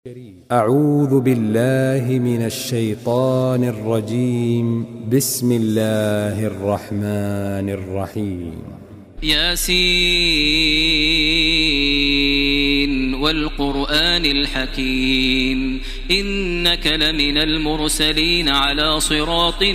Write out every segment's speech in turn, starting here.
أعوذ بالله من الشيطان الرجيم. بسم الله الرحمن الرحيم. ياسين والقرآن الحكيم إنك لمن المرسلين على صراط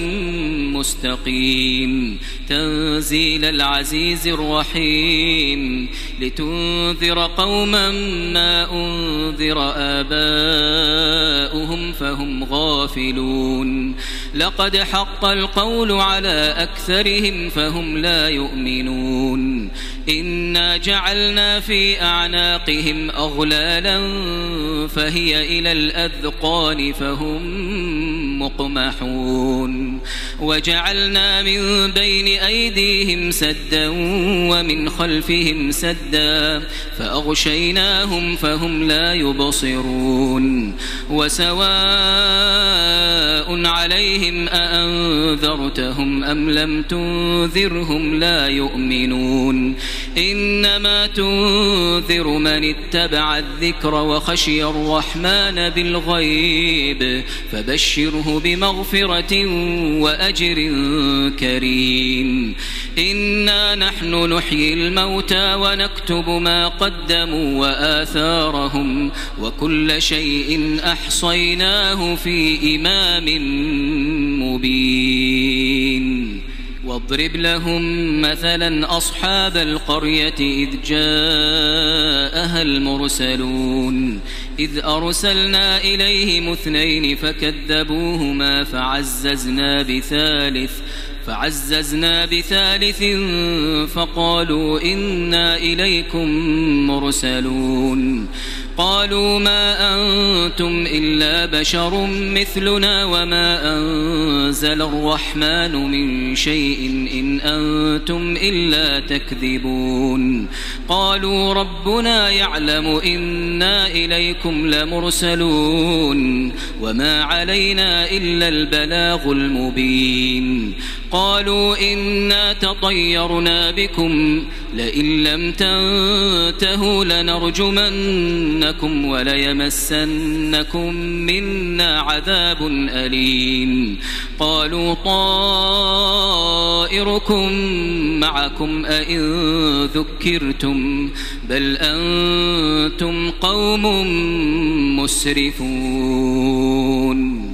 مستقيم تنزيل العزيز الرحيم لتنذر قوما ما أنذر آباؤهم فهم غافلون لقد حق القول على أكثرهم فهم لا يؤمنون إنا جعلنا في أعناقهم أغلالا فهي إلى الأذقان فهم مقمحون وجعلنا من بين أيديهم سدا ومن خلفهم سدا فأغشيناهم فهم لا يبصرون وسواء عليهم أأنذرتهم أم لم تنذرهم لا يؤمنون إنما تنذر من اتبع الذكر وخشي الرحمن بالغيب فبشره بمغفرة وأجر كريم إنا نحن نحيي الموتى ونكتب ما قدموا وآثارهم وكل شيء أحصيناه في إمام مبين واضرب لهم مثلا أصحاب القرية إذ جاءها المرسلون إذ أرسلنا إليهم 2 فكذبوهما فعززنا بثالث فقالوا إنا إليكم مرسلون قالوا ما أنتم إلا بشر مثلنا وما أنزل الرحمن من شيء إن أنتم إلا تكذبون قالوا ربنا يعلم إنا إليكم لمرسلون وما علينا إلا البلاغ المبين قالوا إنا تطيرنا بكم لئن لم تنتهوا لنرجمنكم وليمسنكم منا عذاب أليم قالوا طائركم معكم أئن ذكرتم بل أنتم قوم مسرفون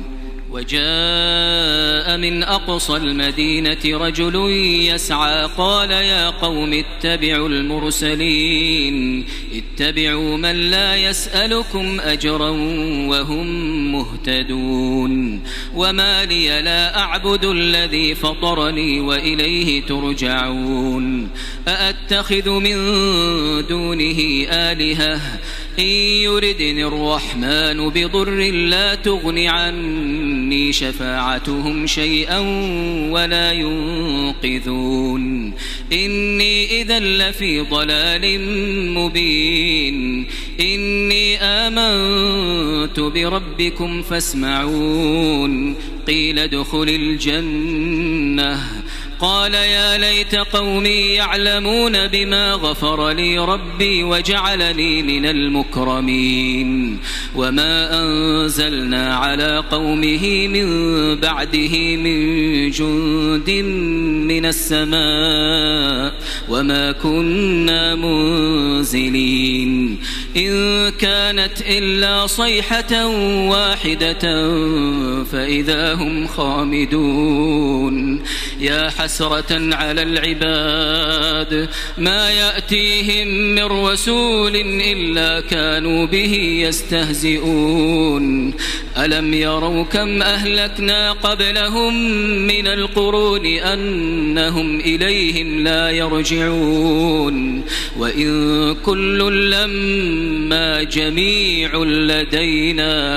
وجاء من أقصى المدينة رجل يسعى قال يا قوم اتبعوا المرسلين اتبعوا من لا يسألكم أجرا وهم مهتدون وما لي لا أعبد الذي فطرني وإليه ترجعون أأتخذ من دونه آلهة إن يردني الرحمن بضر لا تغن عني شفاعتهم شيئا ولا ينقذون إني إذا لفي ضلال مبين إني آمنت بربكم فاسمعون قيل ادخل الجنة قال يا ليت قومي يعلمون بما غفر لي ربي وجعلني من المكرمين وما أنزلنا على قومه من بعده من جند من السماء وما كنا منزلين إن كانت إلا صيحة واحدة فإذا هم خامدون يا حسرة على العباد ما يأتيهم من رسول إلا كانوا به يستهزئون ألم يروا كم أهلكنا قبلهم من القرون أنهم إليهم لا يرجعون وإن كل لما جميع لدينا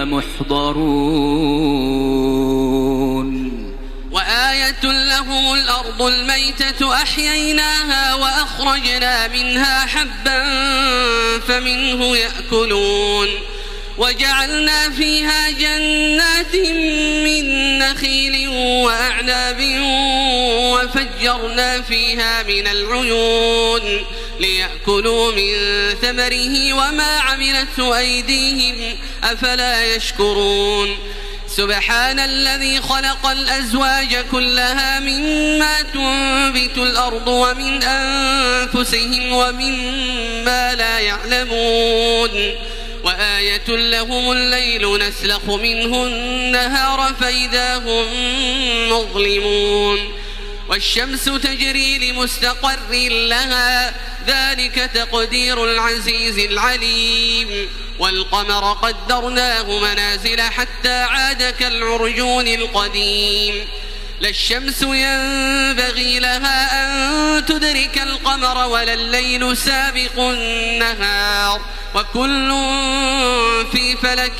محضرون وآية لهم الأرض الميتة أحييناها وأخرجنا منها حبا فمنه يأكلون وجعلنا فيها جنات من نخيل وأعناب وفجرنا فيها من العيون ليأكلوا من ثمره وما عملته أيديهم أفلا يشكرون سبحان الذي خلق الأزواج كلها مما تنبت الأرض ومن أنفسهم ومما لا يعلمون وآية لهم الليل نسلخ منه النهار فإذا هم مظلمون والشمس تجري لمستقر لها ذلك تقدير العزيز العليم والقمر قدرناه منازل حتى عاد كالعرجون القديم لا الشمس ينبغي لها أن تدرك القمر ولا الليل سابق النهار وكل في فلك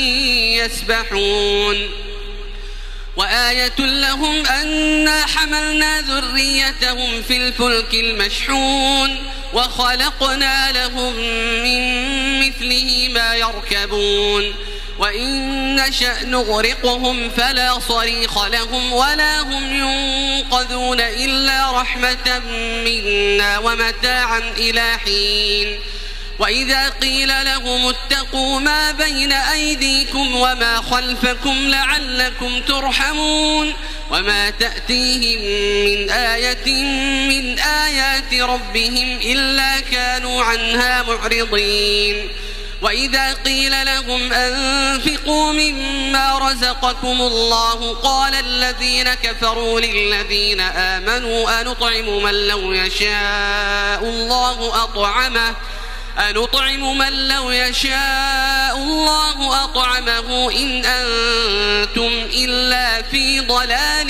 يسبحون وآية لهم أنا حملنا ذريتهم في الفلك المشحون وخلقنا لهم من مثله ما يركبون وإن نشأ نغرقهم فلا صريخ لهم ولا هم ينقذون إلا رحمة منا ومتاعا إلى حين وإذا قيل لهم اتقوا ما بين أيديكم وما خلفكم لعلكم ترحمون وما تأتيهم من آية من آيات ربهم إلا كانوا عنها معرضين وإذا قيل لهم أنفقوا مما رزقكم الله قال الذين كفروا للذين آمنوا أنطعم من لو يشاء الله أطعمه إن أنتم إلا في ضلال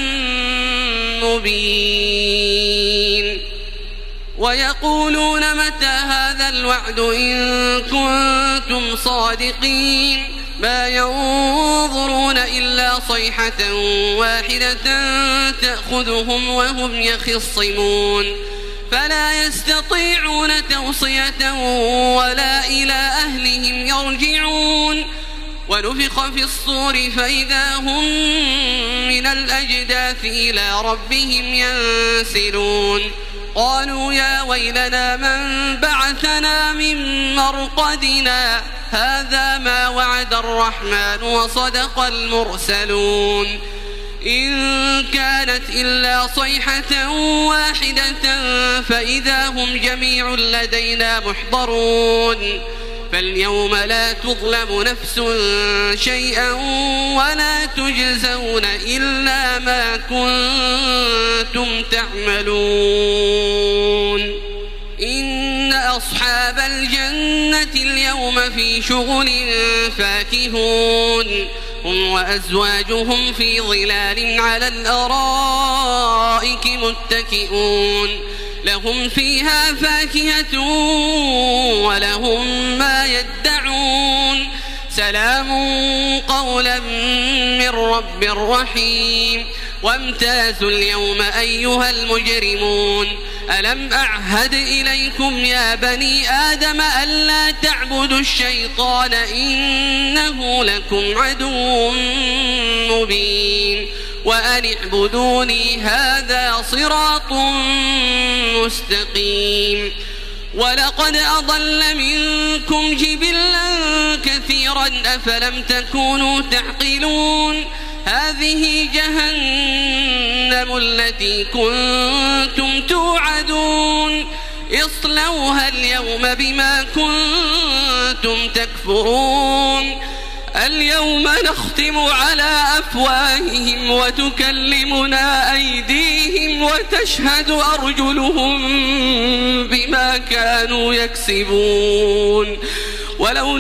مبين ويقولون متى هذا الوعد إن كنتم صادقين ما ينظرون إلا صيحة واحدة تأخذهم وهم يخصمون فلا يستطيعون توصية ولا إلى أهلهم يرجعون ونفخ في الصور فإذا هم من الأجداث إلى ربهم ينسلون قالوا يا ويلنا من بعثنا من مرقدنا هذا ما وعد الرحمن وصدق المرسلون إن كانت إلا صيحة واحدة فإذا هم جميع لدينا محضرون فاليوم لا تظلم نفس شيئا ولا تجزون إلا ما كنتم تعملون إن أصحاب الجنة اليوم في شغل فاكهون هم وأزواجهم في ظلال على الأرائك متكئون لهم فيها فاكهة ولهم ما يدعون سلام قولا من رب رحيم وامتازوا اليوم أيها المجرمون ألم أعهد إليكم يا بني آدم ألا تعبدوا الشيطان إنه لكم عدو مبين وأن اعبدوني هذا صراط مستقيم ولقد أضل منكم جبلا كثيرا أفلم تكونوا تعقلون هذه جهنم التي كنتم توعدون اصلوها اليوم بما كنتم تكفرون اليوم نختم على أفواههم وتكلمنا أيديهم وتشهد أرجلهم بما كانوا يكسبون ولو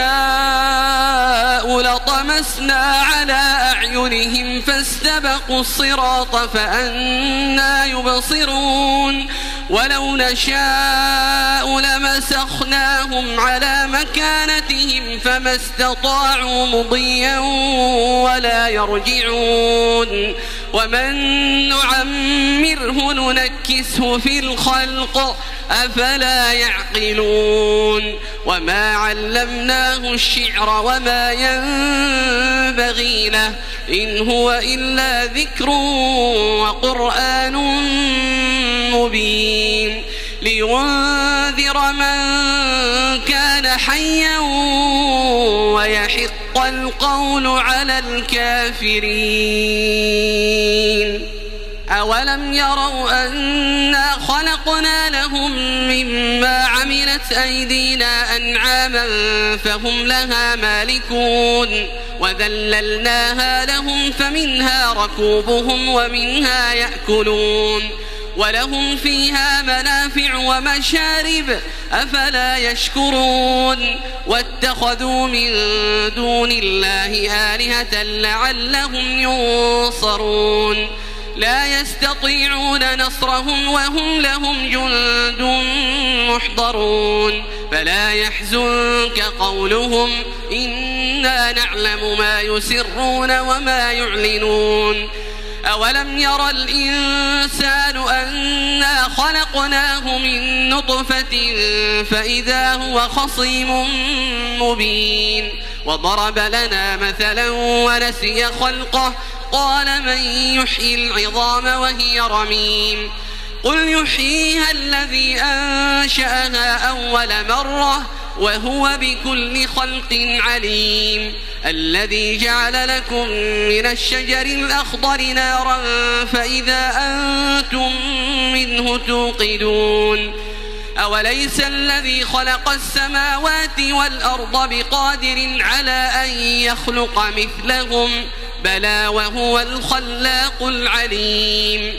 نشاء لطمسنا على أعينهم فاستبقوا الصراط فأنى يبصرون ولو نشاء لمسخناهم على مكانتهم فما استطاعوا مضيا ولا يرجعون ومن نعمره ننكسه في الخلق أفلا يعقلون وما علمناه الشعر وما ينبغي له إن هو إلا ذكر وقرآن مبين لينذر من كان حيا ويحق القول على الكافرين. أولم يروا أنا خلقنا لهم مما عملت أيدينا أنعاما فهم لها مالكون وذللناها لهم فمنها ركوبهم ومنها يأكلون ولهم فيها منافع ومشارب أفلا يشكرون واتخذوا من دون الله آلهة لعلهم ينصرون لا يستطيعون نصرهم وهم لهم جند محضرون فلا يحزنك قولهم إنا نعلم ما يسرون وما يعلنون أولم ير الإنسان أنا خلقناه من نطفة فإذا هو خصيم مبين وضرب لنا مثلا ونسي خلقه قال من يحيي العظام وهي رميم قل يحييها الذي أنشأها أول مرة وهو بكل خلق عليم الذي جعل لكم من الشجر الأخضر نارا فإذا أنتم منه توقدون أوليس الذي خلق السماوات والأرض بقادر على أن يخلق مثلهم بلى وهو الخلاق العليم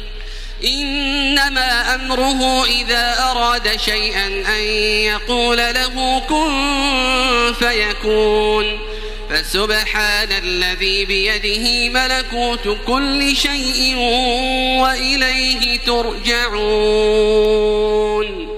إنما أمره إذا أراد شيئا أن يقول له كن فيكون فسبحان الذي بيده ملكوت كل شيء وإليه ترجعون.